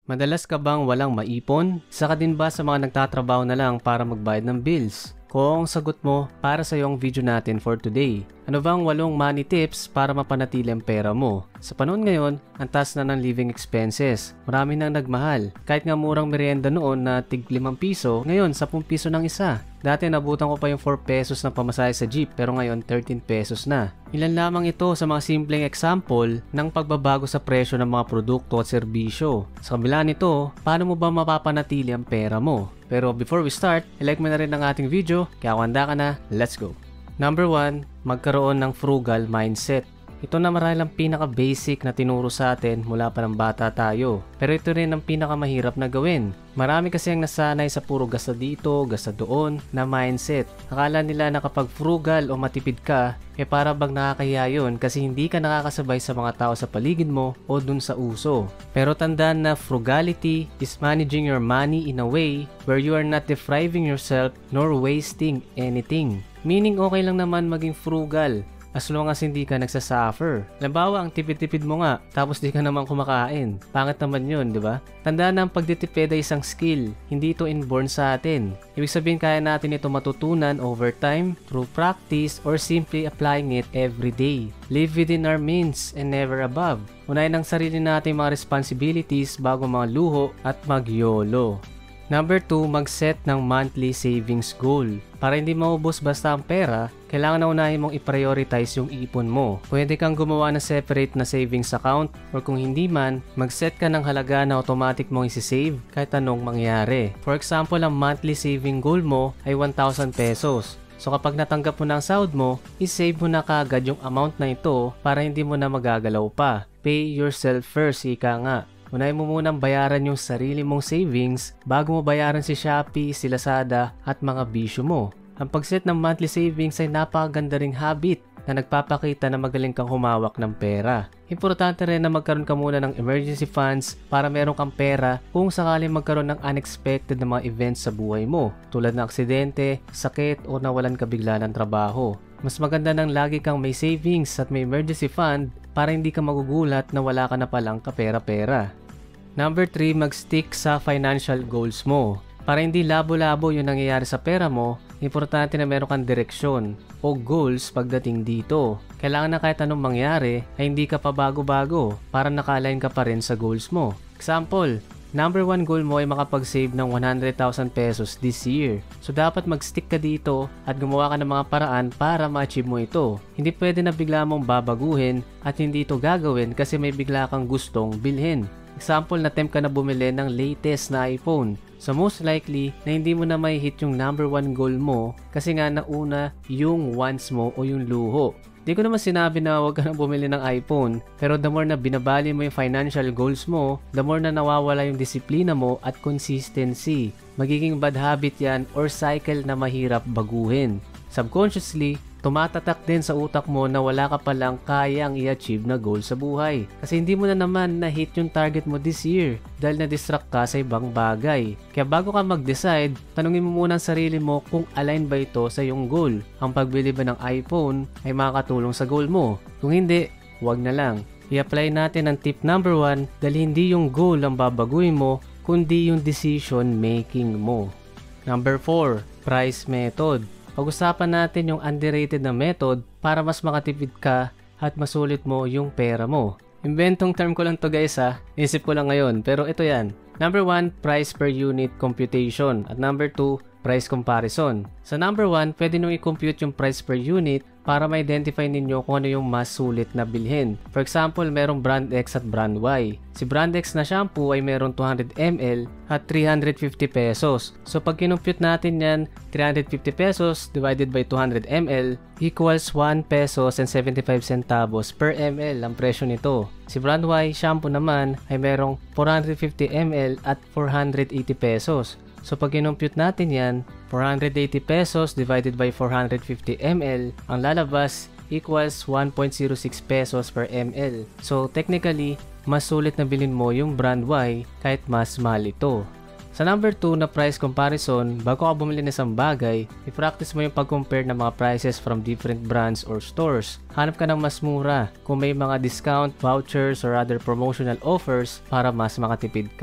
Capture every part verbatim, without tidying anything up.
Madalas ka bang walang maipon? Isa ka din ba sa mga nagtatrabaho na lang para magbayad ng bills? Kung ang sagot mo, para sa yung video natin for today. Ano bang walong money tips para mapanatili ang pera mo? Sa panahon ngayon, ang taas na ng living expenses. Marami nang nagmahal. Kahit nga murang merienda noon na tig limang piso, ngayon sapung piso ng isa. Dati nabutan ko pa yung four pesos na pamasahe sa jeep pero ngayon thirteen pesos na. Ilan lamang ito sa mga simpleng example ng pagbabago sa presyo ng mga produkto at serbisyo. Sa kabila nito, paano mo ba mapapanatili ang pera mo? Pero before we start, i-like mo na rin ang ating video, kaya kung handa ka na, let's go! Number one, magkaroon ng frugal mindset. Ito na marahil ang pinaka-basic na tinuro sa atin mula pa ng bata tayo. Pero ito rin ang pinaka-mahirap na gawin. Marami kasi ang nasanay sa puro gasta dito, gasta doon na mindset. Akala nila na kapag frugal o matipid ka, eh para bang nakakahiya yun kasi hindi ka nakakasabay sa mga tao sa paligid mo o dun sa uso. Pero tandaan na frugality is managing your money in a way where you are not depriving yourself nor wasting anything. Meaning okay lang naman maging frugal as long as hindi ka nagsasuffer. Halimbawa, ang tipid-tipid mo nga, tapos di ka naman kumakain. Pangit naman yun, di ba? Tandaan na ang pagtitipid ay isang skill, hindi ito inborn sa atin. Ibig sabihin kaya natin ito matutunan over time, through practice, or simply applying it every day. Live within our means and never above. Unahin ang sarili natin mga responsibilities bago mga luho at mag-YOLO. Number two, mag-set ng monthly savings goal. Para hindi maubos basta ang pera, kailangan na unahin mong i-prioritize yung ipon mo. Pwede kang gumawa ng separate na savings account or kung hindi man, mag-set ka ng halaga na automatic mong isi-save kahit anong mangyari. For example, ang monthly saving goal mo ay one thousand pesos. So kapag natanggap mo na ang sahod mo, i-save mo na kaagad yung amount na ito para hindi mo na magagalaw pa. Pay yourself first, ika nga. Unahin mo munang bayaran yung sarili mong savings bago mo bayaran si Shopee, si Lazada at mga bisyo mo. Ang pag-set ng monthly savings ay napakaganda ring habit na nagpapakita na magaling kang humawak ng pera. Importante rin na magkaroon ka muna ng emergency funds para meron kang pera kung sakaling magkaroon ng unexpected na mga events sa buhay mo tulad ng aksidente, sakit o nawalan ka bigla ng trabaho. Mas maganda nang lagi kang may savings at may emergency fund para hindi ka magugulat na wala ka na palang kapera-pera. Number three, mag-stick sa financial goals mo. Para hindi labo-labo yung nangyayari sa pera mo, importante na meron kang direksyon o goals pagdating dito. Kailangan na kahit anong mangyari ay hindi ka pa bago-bago para naka-align ka pa rin sa goals mo. Example, number one goal mo ay makapag-save ng one hundred thousand pesos this year. So dapat mag-stick ka dito at gumawa ka ng mga paraan para ma-achieve mo ito. Hindi pwede na bigla mong babaguhin at hindi ito gagawin kasi may bigla kang gustong bilhin. Example, na-tempt ka na bumili ng latest na iPhone. So most likely na hindi mo na may hit yung number one goal mo kasi nga nauna yung wants mo o yung luho. Di ko naman sinabi na huwag ka nang bumili ng iPhone, pero the more na binabali mo yung financial goals mo, the more na nawawala yung disiplina mo at consistency. Magiging bad habit yan or cycle na mahirap baguhin. Subconsciously, tumatatak din sa utak mo na wala ka palang kayang i-achieve na goal sa buhay. Kasi hindi mo na naman na-hit yung target mo this year dahil na-distract ka sa ibang bagay. Kaya bago ka mag-decide, tanungin mo muna ang sarili mo kung align ba ito sa iyong goal. Ang pagbili ba ng iPhone ay makakatulong sa goal mo? Kung hindi, huwag na lang. I-apply natin ang tip number one dahil hindi yung goal ang babaguhin mo, kundi yung decision making mo. Number four, price method. Pag-usapan natin yung underrated na method para mas makatipid ka at masulit mo yung pera mo. Inventong term ko lang to guys ha, isip ko lang ngayon pero ito yan. Number one, price per unit computation at number two, price comparison. Sa number one, pwede nyo i-compute yung price per unit para ma-identify ninyo kung ano yung mas sulit na bilhin. For example, merong brand X at brand Y. Si brand X na shampoo ay merong two hundred milliliters at three hundred fifty pesos. So pag kinumpute natin yan, three hundred fifty pesos divided by two hundred milliliters equals one pesos and seventy-five centavos per ml ang presyo nito. Si brand Y shampoo naman ay merong four hundred fifty milliliters at four hundred eighty pesos. So pag kinumpute natin yan, four hundred eighty pesos divided by four hundred fifty milliliters, ang lalabas equals one point zero six pesos per ml. So technically, mas sulit na bilhin mo yung brand Y kahit mas mahal ito. Sa number two na price comparison, bago ka bumili ng isang bagay, i-practice mo yung pag-compare ng mga prices from different brands or stores. Hanap ka ng mas mura kung may mga discount, vouchers, or other promotional offers para mas makatipid ka.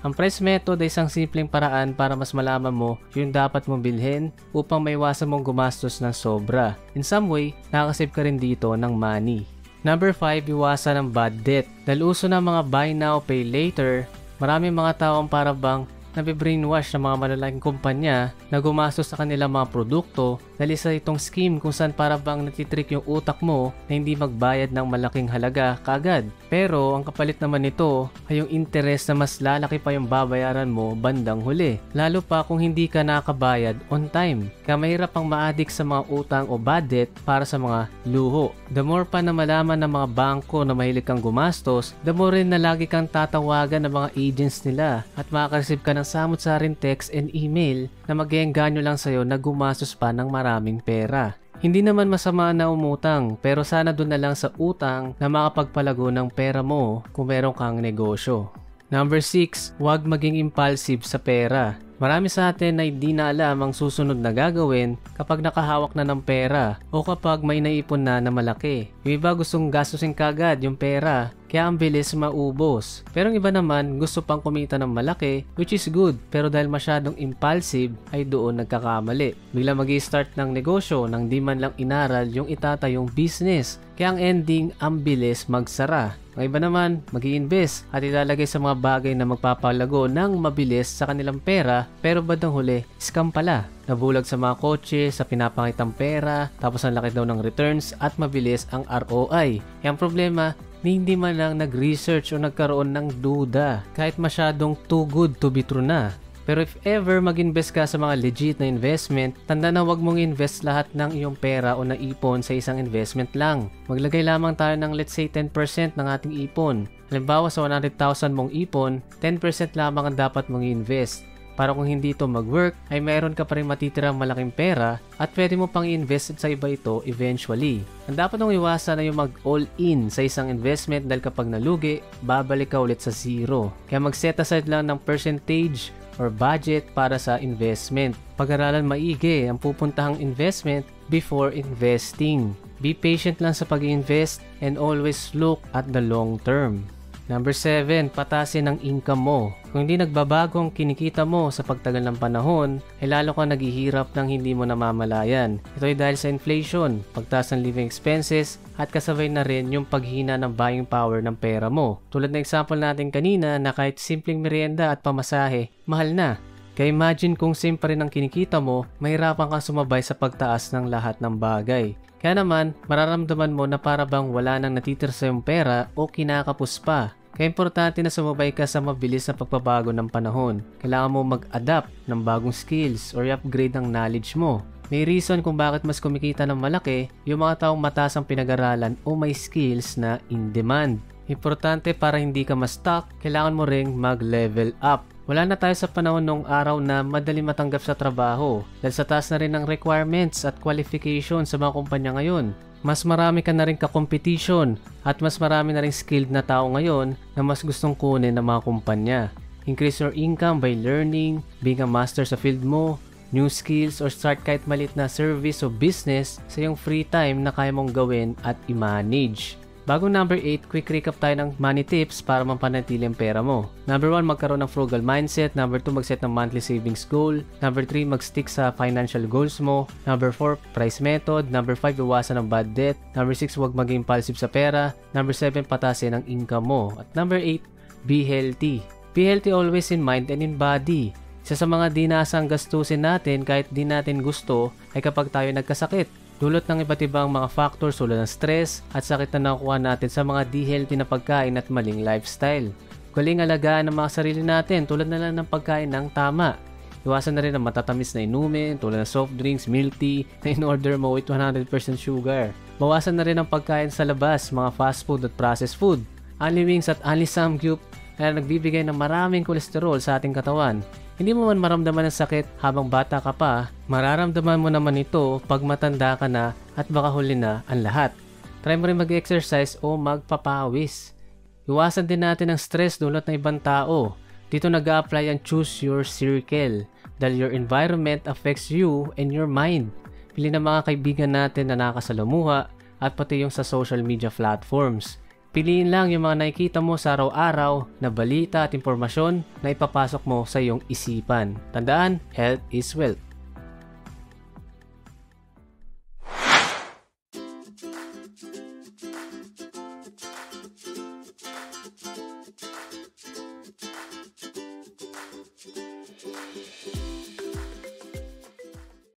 Ang price method ay isang simpleng paraan para mas malaman mo yung dapat mong bilhin upang maiwasan mong gumastos ng sobra. In some way, nakakasave ka rin dito ng money. Number five, iwasan ang bad debt. Dahil uso ng mga buy now, pay later, maraming mga tao ang para bang nabibrainwash ng mga malalaking kumpanya na gumastos sa kanilang mga produkto dahil isa itong scheme kung saan para bang natitrick yung utak mo na hindi magbayad ng malaking halaga kaagad. Pero ang kapalit naman nito ay yung interest na mas lalaki pa yung babayaran mo bandang huli. Lalo pa kung hindi ka nakabayad on time. Kaya mahirap pang ma-addict sa mga utang o bad debt para sa mga luho. The more pa na malaman ng mga bangko na mahilig kang gumastos, the more rin na lagi kang tatawagan ng mga agents nila at makaka-receive ka ng samut-saring text and email na mag-iengganyo lang sa'yo na gumastos pa ng maraming pera. Hindi naman masama na umutang pero sana doon na lang sa utang na makapagpalago ng pera mo kung meron kang negosyo. Number six, huwag maging impulsive sa pera. Marami sa atin ay di na alam ang susunod na gagawin kapag nakahawak na ng pera o kapag may naipon na na malaki. Yung iba gustong gastusin kagad yung pera kaya ang bilis maubos. Pero ang iba naman gusto pang kumita ng malaki which is good pero dahil masyadong impulsive ay doon nagkakamali. Bigla mag-i-start ng negosyo nang di man lang inaral yung itatayong business. Kaya ang ending ang bilis magsara. Ang iba naman mag-i-invest at ilalagay sa mga bagay na magpapalago ng mabilis sa kanilang pera pero bandang huli, scam pala. Nabulag sa mga kotse, sa pinapakitang pera, tapos ang laki daw ng returns at mabilis ang R O I. Yung problema, hindi man lang nag-research o nagkaroon ng duda kahit masyadong too good to be true na. Pero if ever mag-invest ka sa mga legit na investment, tanda na wag mong invest lahat ng iyong pera o naipon sa isang investment lang. Maglagay lamang tayo ng let's say ten percent ng ating ipon. Halimbawa sa one hundred thousand mong ipon, ten percent lamang ang dapat mong invest. Para kung hindi ito mag-work, ay mayroon ka pa rin matitirang malaking pera at pwede mo pang i-invest sa iba ito eventually. Ang dapat mong iwasan na yung mag-all-in sa isang investment dahil kapag nalugi, babalik ka ulit sa zero. Kaya mag-set aside lang ng percentage or budget para sa investment. Pag-aralan maigi ang pupuntahang investment before investing. Be patient lang sa pag-invest and always look at the long term. Number seven, patasin ang income mo. Kung hindi nagbabago ang kinikita mo sa pagtagal ng panahon, ay lalo ka naghihirap ng hindi mo namamalayan. Ito ay dahil sa inflation, pagtaas ng living expenses, at kasabay na rin yung paghina ng buying power ng pera mo. Tulad ng example natin kanina na kahit simpleng merienda at pamasahe, mahal na. Kaya imagine kung same pa rin ang kinikita mo, mahirapan kang sumabay sa pagtaas ng lahat ng bagay. Kaya naman, mararamdaman mo na para bang wala nang natitira sa iyong pera o kinakapos pa. Kaya importante na sumabay ka sa mabilis na pagbabago ng panahon. Kailangan mo mag-adapt ng bagong skills or i-upgrade ang knowledge mo. May reason kung bakit mas kumikita ng malaki yung mga taong mataas ang pinag-aralan o may skills na in demand. Importante para hindi ka ma-stuck, kailangan mo ring mag-level up. Wala na tayo sa panahon nung araw na madali matanggap sa trabaho dahil sa taas na rin ng requirements at qualifications sa mga kumpanya ngayon. Mas marami ka na rin ka-competition at mas marami na rin skilled na tao ngayon na mas gustong kunin ng mga kumpanya. Increase your income by learning, being a master sa field mo, new skills or start kahit maliit na service o business sa iyong free time na kaya mong gawin at i-manage. Bago number eight, quick recap tayo ng money tips para mapanatili ang pera mo. Number one, magkaroon ng frugal mindset. Number two, mag-set ng monthly savings goal. Number three, mag-stick sa financial goals mo. Number four, price method. Number five, iwasan ng bad debt. Number six, huwag maging impulsive sa pera. Number seven, patasin ang income mo. At number eight, be healthy. Be healthy always in mind and in body. Isa sa mga dinasang gastusin natin kahit di natin gusto ay kapag tayo nagkasakit. Dulot ng iba't ibang mga factors tulad ng stress at sakit na nakuha natin sa mga di-healthy na pagkain at maling lifestyle. Galing alagaan ang mga sarili natin tulad na lang ng pagkain ng tama. Iwasan na rin ang matatamis na inumin tulad ng soft drinks, milk tea na in-order mo with one hundred percent sugar. Bawasan na rin ang pagkain sa labas, mga fast food at processed food. Only wings at only samgyup na nagbibigay ng maraming kolesterol sa ating katawan. Hindi mo man maramdaman ng sakit habang bata ka pa, mararamdaman mo naman ito pag matanda ka na at baka huli na ang lahat. Try mo rin mag-exercise o magpapawis. Iwasan din natin ang stress dulot ng ibang tao. Dito nag-a-apply ang choose your circle dahil your environment affects you and your mind. Pili ng mga kaibigan natin na nakasalamuha at pati yung sa social media platforms. Piliin lang yung mga nakikita mo sa araw-araw na balita at impormasyon na ipapasok mo sa iyong isipan. Tandaan, health is wealth.